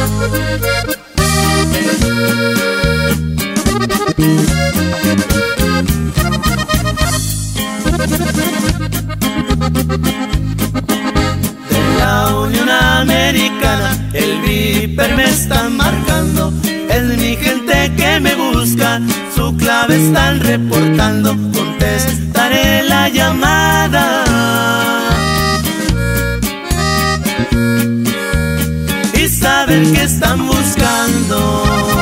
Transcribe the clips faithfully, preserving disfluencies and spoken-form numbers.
De la Unión Americana el Viper me está marcando. Es mi gente que me busca, su clave están reportando. Contestaré la llamada y saber que están buscando.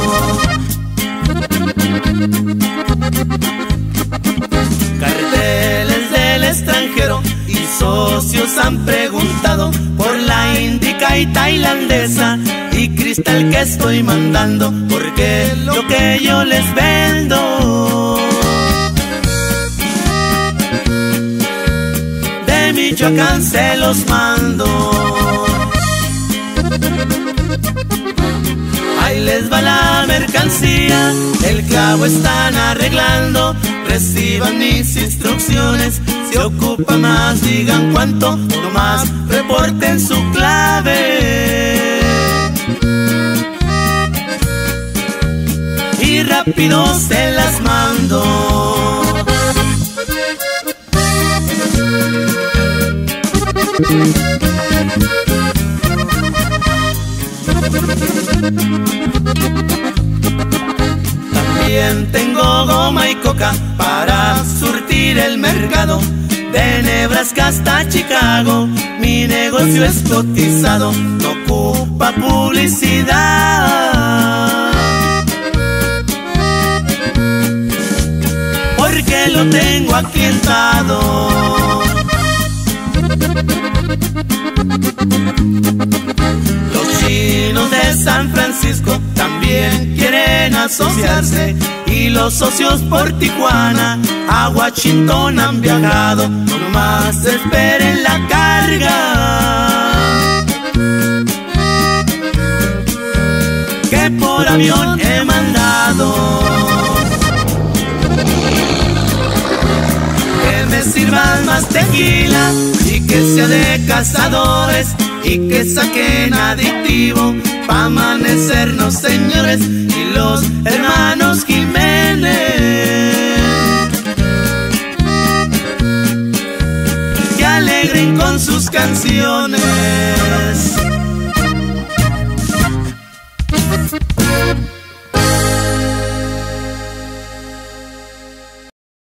Carteles del extranjero y socios han preguntado por la índica y tailandesa y cristal que estoy mandando, porque lo que yo les vendo de Michoacán se los mando. Ahí les va la mercancía, el clavo están arreglando. Reciban mis instrucciones, si ocupa más digan cuánto, nomás reporten su clave y rápido se las mando. También tengo goma y coca para surtir el mercado. De Nebraska hasta Chicago mi negocio es cotizado, no ocupa publicidad, porque lo tengo aclientado. Los chinos de San Francisco también quieren asociarse y los socios por Tijuana a Washington han viajado. No más esperen la carga que por avión he mandado. Que me sirvan más tequila y que sea de cazadores y que saquen aditivo pa' amanecernos, señores, y los hermanos Jiménez que alegren con sus canciones.